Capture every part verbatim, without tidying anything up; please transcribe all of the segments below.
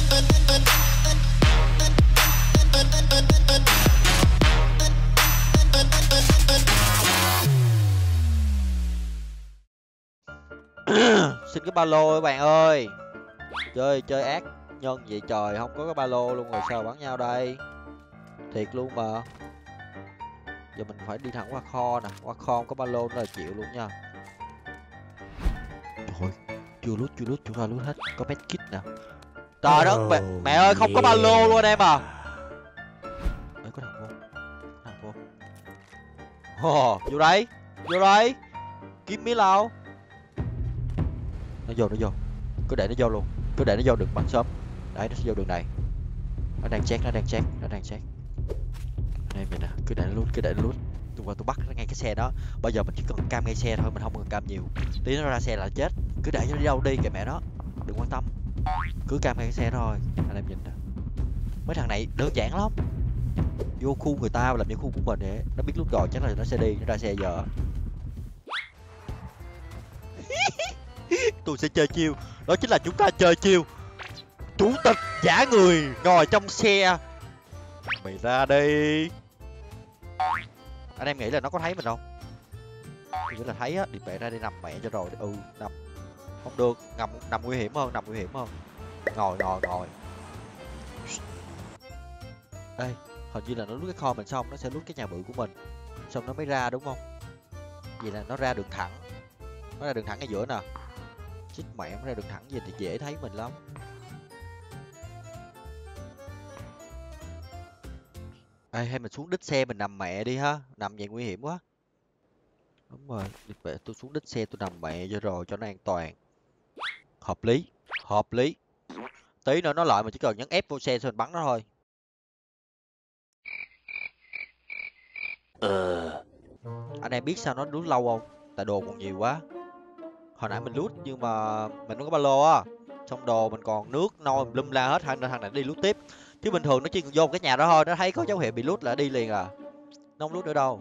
Xin cái ba lô các bạn ơi. Chơi chơi ác nhân vậy trời, không có cái ba lô luôn rồi sao bắn nhau đây? Thiệt luôn mà. Giờ mình phải đi thẳng qua kho nè, qua kho không có ba lô nữa là chịu luôn nha. Trời, chưa lút chưa lút chúng ta lút hết, có pet kit nè. Trời đất mẹ, mẹ ơi không có ba lô luôn anh em à. Ê, có thằng vô, thằng vô. Ồ, vô đây, vô đây. Kiếm mí lao. Nó vô, nó vô. Cứ để nó vô luôn, cứ để nó vô đừng bắn sớm. Đấy, nó sẽ vô đường này. Nó đang check, nó đang check, nó đang check. Anh em mình nè, cứ để nó lút, cứ để nó lút. Tôi qua tôi bắt nó ngay cái xe đó. Bây giờ mình chỉ cần cam ngay xe thôi, mình không cần cam nhiều. Tí nó ra xe là chết. Cứ để nó đi đâu đi kệ mẹ nó, đừng quan tâm. Cứ cam ngay cái xe thôi. Anh em nhìn nè, mấy thằng này đơn giản lắm. Vô khu người ta làm như khu của mình vậy. Nó biết lút rồi chắc là nó sẽ đi, nó ra xe giờ. Tôi sẽ chơi chiêu, đó chính là chúng ta chơi chiêu chủ tịch giả người ngồi trong xe. Mày ra đây. Anh em nghĩ là nó có thấy mình không? Tôi nghĩ là thấy á, đi mẹ ra đi nằm mẹ cho rồi. Ừ, nằm không được, nằm nằm nguy hiểm hơn, nằm nguy hiểm hơn. Ngồi ngồi ngồi. Ê, hình như là nó lút cái kho mình xong nó sẽ lút cái nhà bự của mình, xong nó mới ra đúng không? Vậy là nó ra đường thẳng, nó ra đường thẳng ngay giữa nè. Chết mẹ, nó ra đường thẳng gì thì dễ thấy mình lắm. Ê, hay mình xuống đít xe mình nằm mẹ đi ha, nằm vậy nguy hiểm quá. Đúng rồi, để tôi xuống đít xe tôi nằm mẹ cho rồi cho nó an toàn. Hợp lý, hợp lý. Tí nữa nó lại mình chỉ cần nhấn ép vô xe rồi mình bắn nó thôi. Ờ. Anh em biết sao nó lút lâu không? Tại đồ còn nhiều quá. Hồi nãy mình lút nhưng mà mình không có ba lô á. Xong đồ mình còn nước nôi lum la hết, thằng thằng này đi lút tiếp. Chứ bình thường nó chỉ vô cái nhà đó thôi, nó thấy có dấu hiệu bị lút là đi liền à. Nó không lút nữa đâu.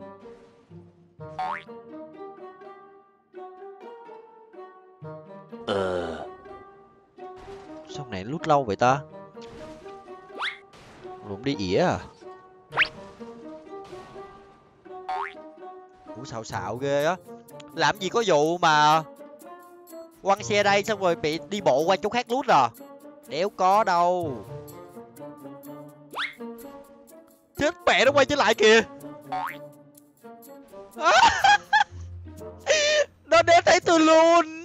Ờ. Sao này lút lâu vậy ta? Lụm đi ỉa à? Ủa xạo xạo ghê á. Làm gì có vụ mà quăng xe đây xong rồi bị đi bộ qua chỗ khác lút à? Đéo có đâu. Chết mẹ, nó quay trở lại kìa. Nó đến thấy tôi luôn.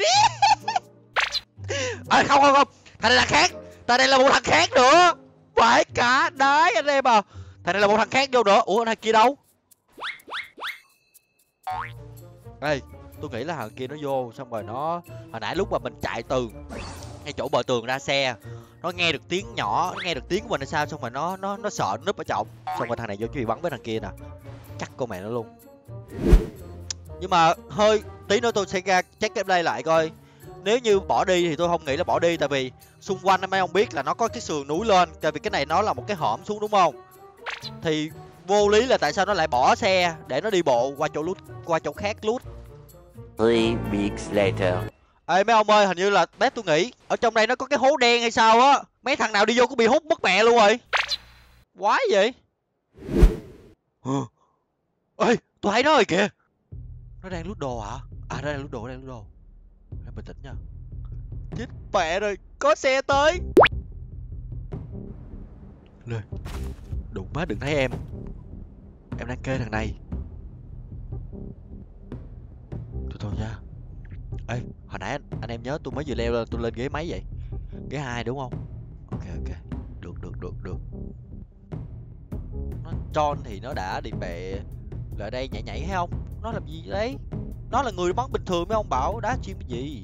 À, không không không, thằng này là khác, thằng này là một thằng khác nữa. Phải cả đái anh em à. Thằng này là một thằng khác vô nữa. Ủa thằng kia đâu? Ê, tôi nghĩ là thằng kia nó vô xong rồi nó hồi nãy lúc mà mình chạy từ ngay chỗ bờ tường ra xe, nó nghe được tiếng nhỏ, nó nghe được tiếng của mình hay sao, xong rồi nó nó nó sợ nó núp ở trọng, xong rồi thằng này vô chuẩn bị bắn với thằng kia nè, cắt con mẹ nó luôn. Nhưng mà hơi tí nữa tôi sẽ ra check cái đây lại coi. Nếu như bỏ đi thì tôi không nghĩ là bỏ đi, tại vì xung quanh mấy ông biết là nó có cái sườn núi lên, tại vì cái này nó là một cái hõm xuống đúng không? Thì vô lý là tại sao nó lại bỏ xe để nó đi bộ qua chỗ lút, qua chỗ khác lút. Three weeks later. Ê mấy ông ơi, hình như là bé tôi nghĩ ở trong đây nó có cái hố đen hay sao á. Mấy thằng nào đi vô cũng bị hút mất mẹ luôn rồi. Quái vậy. Ê, tôi thấy nó rồi kìa. Nó đang lút đồ hả? À nó đang lút đồ, nó đang lút đồ. Em bình tĩnh nha. Chết mẹ rồi, có xe tới. Lên. Đụng má đừng thấy em. Em đang kê thằng này. Thôi thôi nha. Ê, hồi nãy anh, anh em nhớ tôi mới vừa leo lên, tôi lên ghế mấy vậy? Ghế hai đúng không? Ok ok, được được được được. Nó tròn thì nó đã đi bệ lại đây nhảy nhảy hay không? Nó làm gì đấy? Nó là người bắn bình thường mấy ông bảo đá chim cái gì?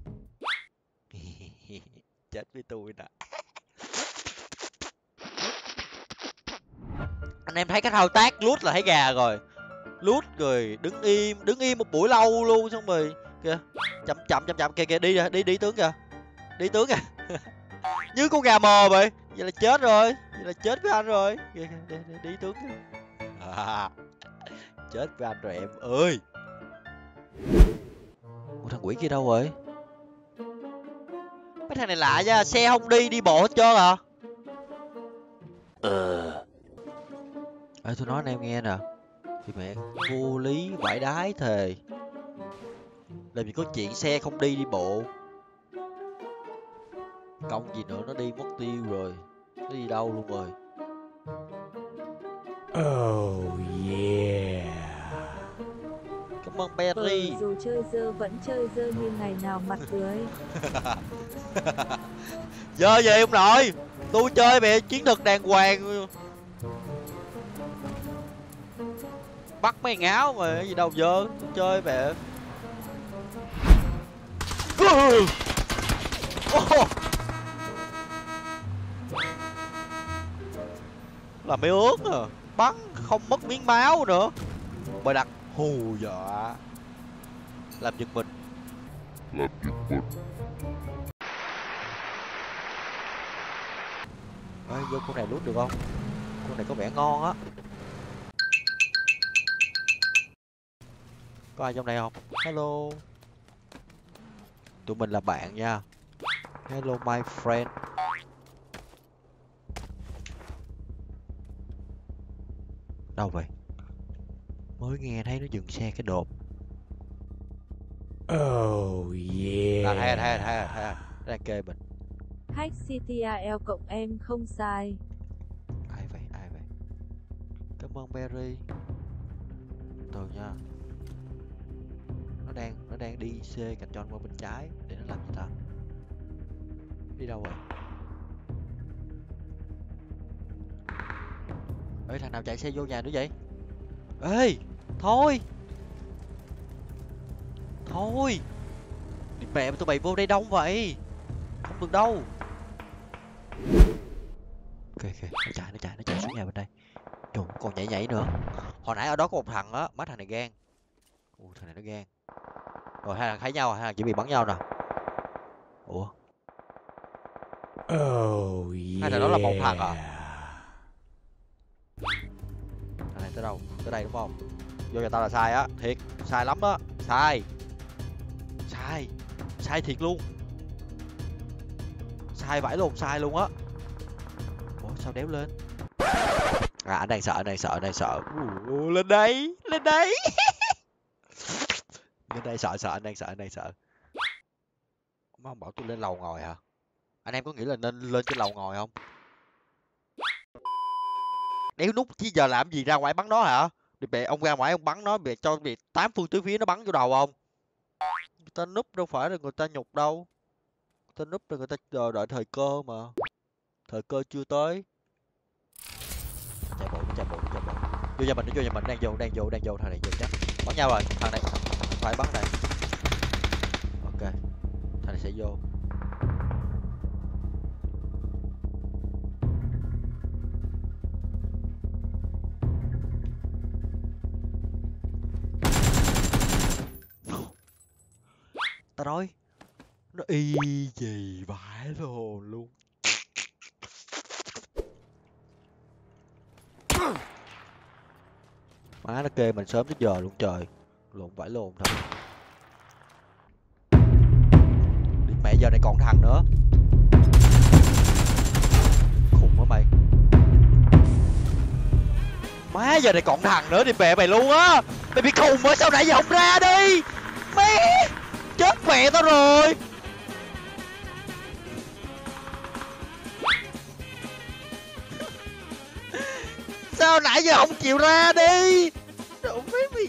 Chết với tôi nè. Anh em thấy cái thao tác lút là thấy gà rồi. Lút rồi đứng im, đứng im một buổi lâu luôn xong rồi kìa, chậm chậm chậm chậm kìa kìa, đi đi đi tướng kìa, đi tướng kìa. Như con gà mờ vậy. Vậy là chết rồi, vậy là chết với anh rồi. Kìa, kìa, đi, đi, đi tướng kìa. À, chết với anh rồi em ơi. Ủa thằng quỷ kia đâu rồi? Mấy thằng này lạ nha, xe không đi, đi bộ hết trơn à. Ờ. Ê, tôi nói anh em nghe nè. Thì mẹ vô lý vãi đái thề. Làm gì có chuyện xe không đi đi bộ. Công gì nữa nó đi mất tiêu rồi. Nó đi đâu luôn rồi. Oh yeah. Cảm ơn Ờ, Berry. dù chơi dơ vẫn chơi dơ như ngày nào mặt cười. Dơ gì ông nội. Tôi chơi mẹ chiến thuật đàng hoàng. Bắt mấy ngáo mà gì đâu dơ. Tôi chơi mẹ. Oh. Là mấy ướt à. Bắn không mất miếng máu nữa. Bày đặt hù dọa. Làm giật mình. Làm giật mình. Ê, vô con này lút được không? Con này có vẻ ngon á. Có ai trong này không? Hello. Tụi mình là bạn nha. Hello my friend. Đâu vậy? Mới nghe thấy nó dừng xe cái đột. Oh yeah. Là thay thay thay thay đang kê mình. Hack City a lờ cộng em không sai. Ai vậy? Ai vậy? Cảm ơn Berry. Từ nha. Nó đang nó đang đi C cạnh John qua bên trái để nó làm gì ta? Đi đâu rồi? Ê, thằng nào chạy xe vô nhà nữa vậy? Ê, thôi. Thôi. Đi mẹ tụi mày vô đây đông vậy. Không được đâu. Ok ok, nó chạy nó chạy nó chạy xuống nhà bên đây. Trời, còn nhảy nhảy nữa. Hồi nãy ở đó có một thằng á, má thằng này gan. Ui, thằng này nó gan. Rồi hai thằng thấy nhau, hai thằng chuẩn bị bắn nhau nè. Ủa? Oh yeah. Hai thằng đó là một thằng à? Thằng này tới đâu? Tới đây đúng không? Vô nhà tao là sai á, thiệt, sai lắm á, sai. Sai. Sai thiệt luôn. Sai vãi luôn, sai luôn á. Ủa sao đéo lên? À anh đang sợ, anh đang sợ, anh đang sợ. Ủa, lên đây, lên đây. Lên đây sợ sợ, anh đang sợ, anh đang sợ. Má ông bảo tôi lên lầu ngồi hả? Anh em có nghĩ là nên lên trên lầu ngồi không? Đéo nút chứ giờ làm gì ra ngoài bắn nó hả? Thì bè ông ra ngoài ông bắn nó bị cho bị tám phương tứ phía nó bắn vô đầu không? Người ta núp đâu phải là người ta nhục đâu. Người ta núp là người ta chờ đợi thời cơ mà. Thời cơ chưa tới. Chạy bộ, chạy bộ, chạy bộ. Vô nhà mình, nó vô nhà mình, đang vô, đang vô, đang vô, thằng này vô chắc. Bắn nhau rồi, thằng này, phải bắn này. Ok, thằng này sẽ vô. Tao nói nó y gì vãi lồn luôn. Má nó kê mình sớm tới giờ luôn trời. Lộn vãi lồn thật. Đi mẹ giờ này còn thằng nữa. Khùng quá mày. Má giờ này còn thằng nữa đi mẹ mày luôn á. Mày bị khùng á, sao nãy giờ không ra đi. Mẹ chết mẹ tao rồi. Sao nãy giờ không chịu ra đi. Đâu biết mày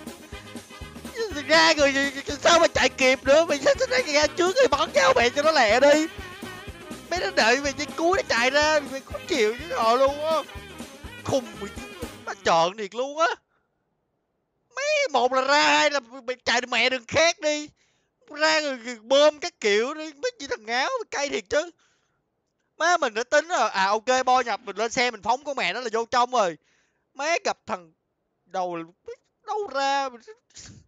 ra rồi sao mà chạy kịp nữa. Mày sao ra, ra trước rồi bắn nhau mẹ cho nó lẹ đi. Mấy nó đợi mày trên cuối nó chạy ra. Mày không chịu với họ luôn á. Khùng mày. Nó trợn thiệt luôn á. Mấy một là ra, hai là mày chạy mẹ đừng khác đi. Ra rồi bơm các kiểu đi. Mấy gì thằng ngáo mày cay thiệt chứ. Má mình đã tính rồi. À ok bo nhập mình lên xe mình phóng con mẹ nó là vô trong rồi. Má gặp thằng đầu đâu ra.